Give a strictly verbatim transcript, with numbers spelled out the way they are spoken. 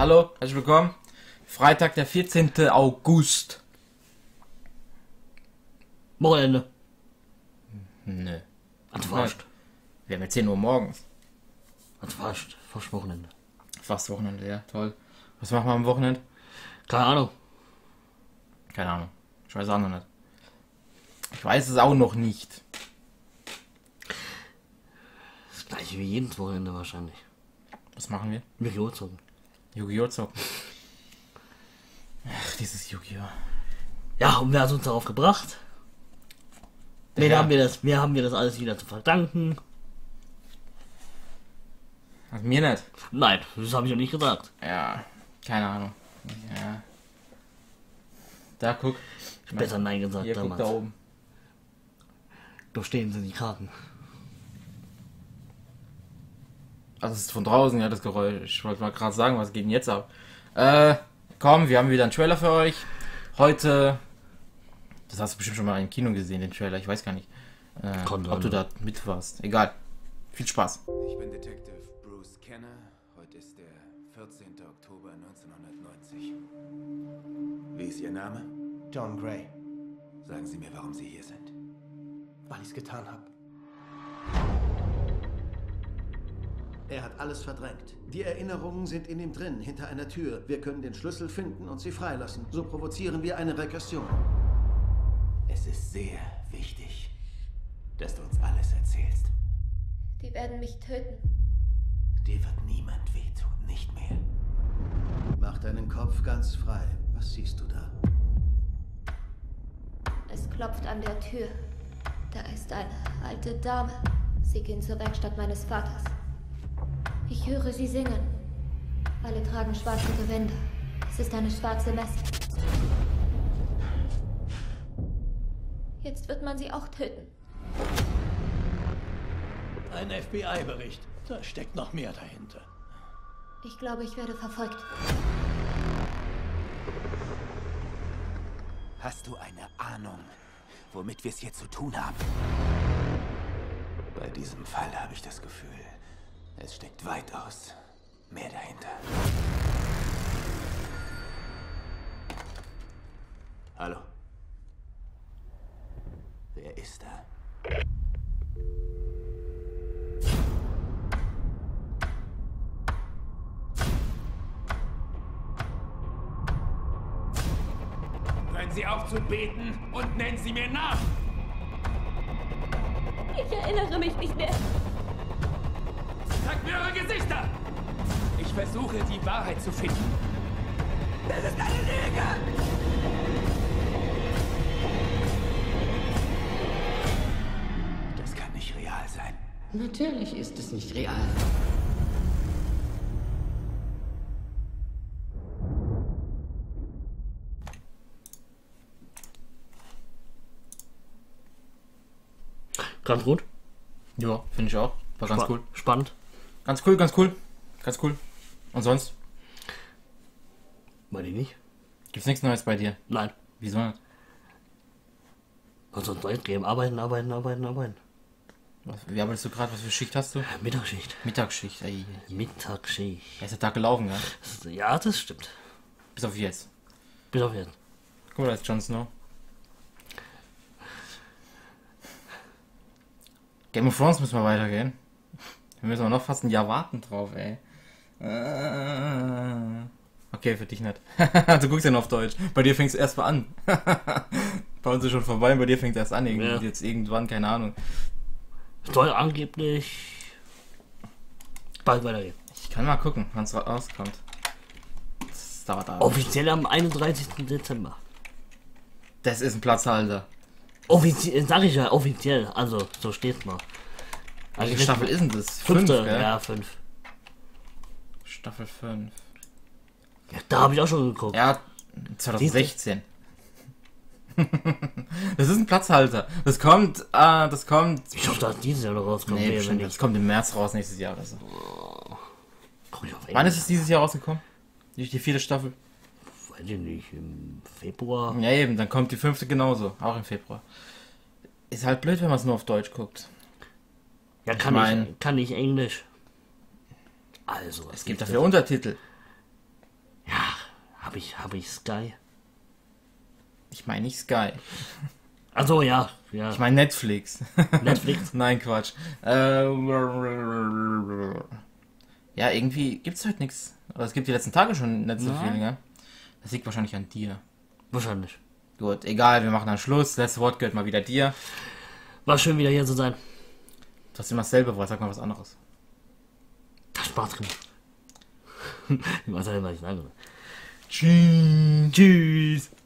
Hallo, herzlich willkommen. Freitag, der vierzehnten August. Wochenende. Nö. Hat fast. Wir haben jetzt zehn Uhr morgens. Hat fast. Fast Wochenende. Fast Wochenende, ja, toll. Was machen wir am Wochenende? Keine Ahnung. Keine Ahnung. Ich weiß auch noch nicht. Ich weiß es auch noch nicht. Das gleiche wie jedes Wochenende wahrscheinlich. Was machen wir? Yu-Gi-Oh! Zocken. Yu-Gi-Oh! Zocken. Ach, dieses Yu-Gi-Oh! Ja, und wer hat uns darauf gebracht? Der Wen Herr. haben wir das, wer haben wir das alles wieder zu verdanken? Ach, mir nicht. Nein, das habe ich ja nicht gesagt. Ja, keine Ahnung. Ja. Da guck. Ich hab besser Nein gesagt Hier, guck damals. da oben. Da stehen sie die Karten. Also es ist von draußen, ja, das Geräusch. Ich wollte mal gerade sagen, was geht denn jetzt ab? Äh, komm, wir haben wieder einen Trailer für euch. Heute, das hast du bestimmt schon mal im Kino gesehen, den Trailer, ich weiß gar nicht, äh, ob du da mit warst. Egal. Viel Spaß. Ich bin Detective Bruce Kenner. Heute ist der vierzehnten Oktober neunzehnhundertneunzig. Wie ist Ihr Name? John Gray, Sagen Sie mir, warum Sie hier sind. weil ich es getan habe. Er hat alles verdrängt. Die Erinnerungen sind in ihm drin, hinter einer Tür. Wir können den Schlüssel finden und sie freilassen. So provozieren wir eine Regression. Es ist sehr wichtig, dass du uns alles erzählst. Die werden mich töten. Dir wird niemand wehtun, nicht mehr. Mach deinen Kopf ganz frei. Was siehst du da? Es klopft an der Tür. Da ist eine alte Dame. Sie gehen zur Werkstatt meines Vaters. Ich höre sie singen. Alle tragen schwarze Gewänder. Es ist eine schwarze Messe. Jetzt wird man sie auch töten. Ein F B I-Bericht. Da steckt noch mehr dahinter. Ich glaube, ich werde verfolgt. Hast du eine Ahnung, womit wir es hier zu tun haben? Bei diesem Fall habe ich das Gefühl, es steckt weitaus mehr dahinter. Hallo? Wer ist da? Hören Sie auf zu beten und nennen Sie mir nach! Ich erinnere mich nicht mehr. Zeigt mir eure Gesichter! Ich versuche, die Wahrheit zu finden. Das ist eine Lüge! Das kann nicht real sein. Natürlich ist es nicht real. Ganz gut. Ja, finde ich auch. War ganz Spa- cool. Spannend. Ganz cool, ganz cool. Ganz cool. Und sonst? Meine ich nicht? Gibt's nichts Neues bei dir? Nein. Wieso nicht? Was soll es geben? Arbeiten, arbeiten, arbeiten, arbeiten. Was, wie arbeitest du gerade? Was für Schicht hast du? Mittagsschicht. Mittagsschicht. Ey. Mittagsschicht. Er ist der Tag gelaufen, ja? Ja, das stimmt. Bis auf jetzt. Bis auf jetzt. Guck mal, da ist Jon Snow. Game of Thrones müssen wir weitergehen. Wir müssen aber noch fast ein Jahr warten drauf, ey. Äh, Okay, für dich nicht. Du guckst ja nur auf Deutsch. Bei dir fängst du erst mal an. Bei uns ist schon vorbei, bei dir fängt es erst an. Irgendwie. Ja. Jetzt irgendwann, keine Ahnung. Soll angeblich bald weitergehen. Ich kann mal gucken, wann es rauskommt. Das dauert aber. Offiziell am einunddreißigsten Dezember. Das ist ein Platzhalter. Offiziell, sag ich ja, offiziell. Also, so steht's mal. Welche Staffel ist denn das? Fünfte, Fünf, gell? ja, fünf. Staffel fünf. Ja, da habe ich auch schon geguckt. Ja, zwanzig sechzehn. Das ist ein Platzhalter. Das kommt, äh, das kommt. Ich hoffe, dass dieses Jahr noch rauskommt. Nee, Nee, bestimmt, wenn das nicht. kommt im März raus, nächstes Jahr oder so. Guck ich auf Wann ist Englisch. es dieses Jahr rausgekommen? Die, die vierte Staffel? Weiß ich nicht, im Februar. Ja eben, dann kommt die fünfte genauso, auch im Februar. Ist halt blöd, wenn man es nur auf Deutsch guckt. Ja, kann Ich ich, mein- kann ich Englisch. Also, Es gibt dafür Untertitel. Hab ich, hab ich Sky? Ich meine nicht Sky. Also ja, ja. Ich meine Netflix. Netflix? Nein, Quatsch. Äh, ja, irgendwie gibt's heute nichts. Aber es gibt die letzten Tage schon nicht so Ja. viel, gell? Das liegt wahrscheinlich an dir. Wahrscheinlich. Gut, egal, wir machen dann Schluss. Letztes Wort gehört mal wieder dir. War schön wieder hier zu sein. Du hast immer dasselbe Wort, sag mal was anderes. Da Spaß drin. Ich weiß nicht, was ich sagen soll. Tschüss. Tschüss.